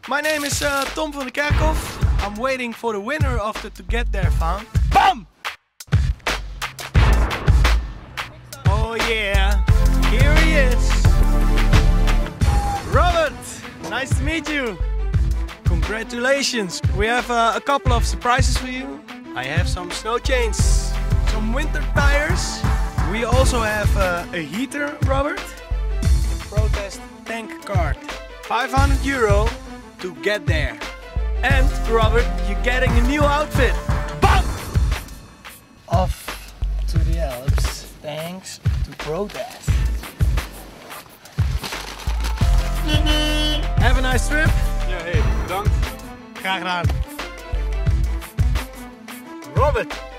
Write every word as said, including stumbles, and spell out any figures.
My name is uh, Tom van de Kerkhof. I'm waiting for the winner of the To Get There found. Bam! Oh yeah, here he is. Robert, nice to meet you. Congratulations. We have uh, a couple of surprises for you. I have some snow chains, some winter tires. We also have uh, a heater, Robert. A protest tank card. five hundred euro to get there. And Robert, you're getting a new outfit. Bam! Off to the Alps, thanks to protest. Have a nice trip. Ja, hey, bedankt. Graag gedaan. Robert.